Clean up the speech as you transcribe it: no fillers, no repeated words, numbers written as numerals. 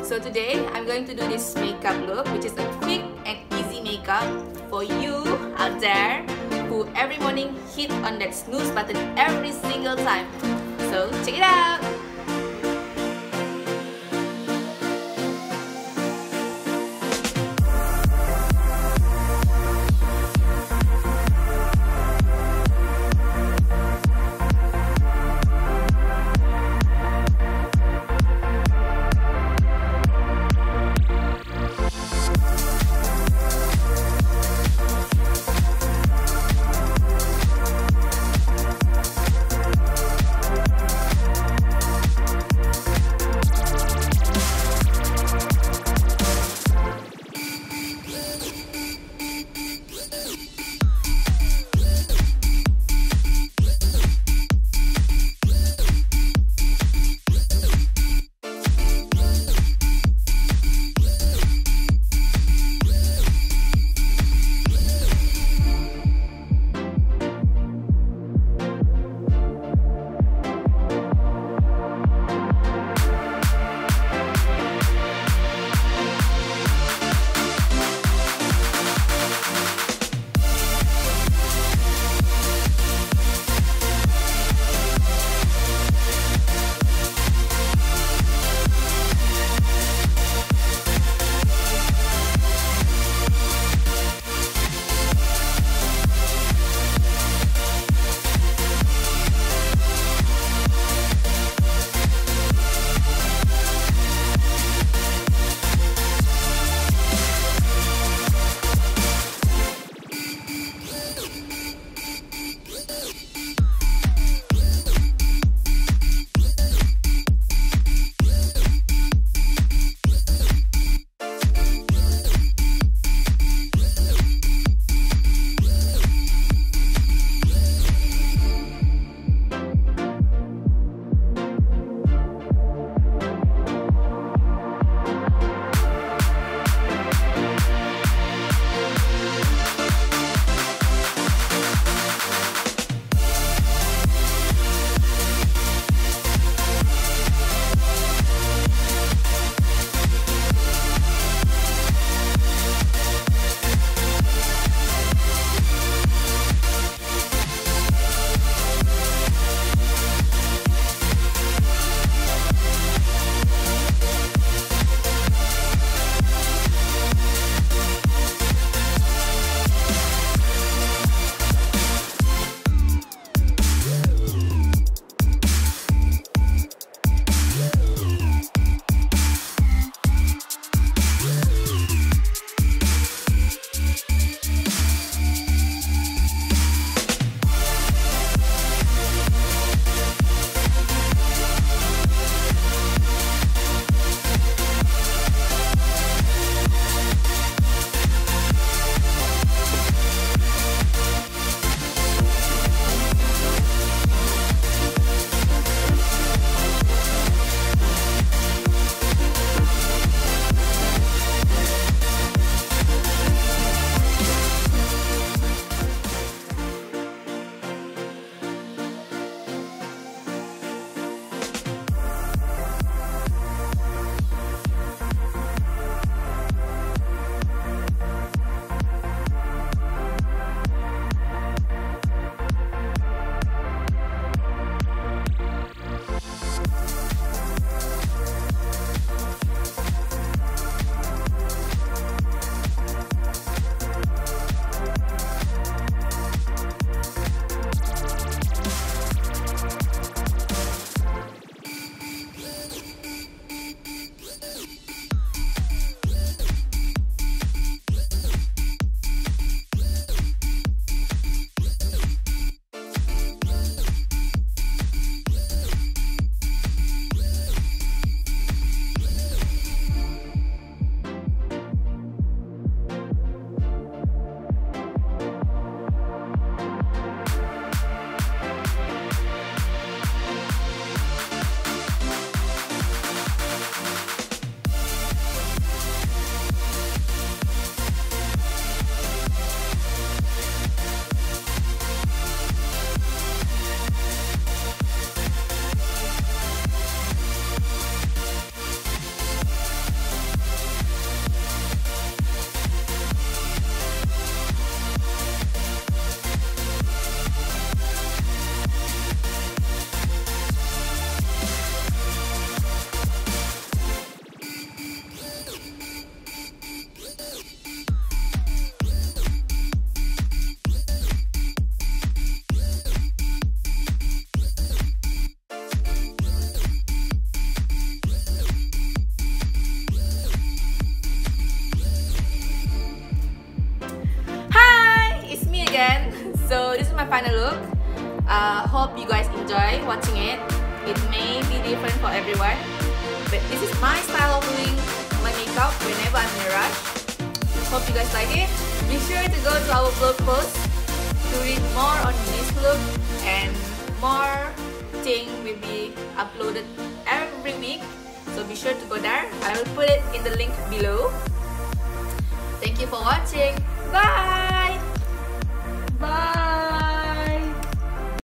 So today I'm going to do this makeup look, which is a quick and easy makeup for you out there who every morning hit on that snooze button every single time. So check it out! final look. Hope you guys enjoy watching it. It may be different for everyone, but this is my style of doing my makeup whenever I'm in a rush. Hope you guys like it. Be sure to go to our blog post to read more on this look, and more things will be uploaded every week. So be sure to go there. I will put it in the link below. Thank you for watching. Bye!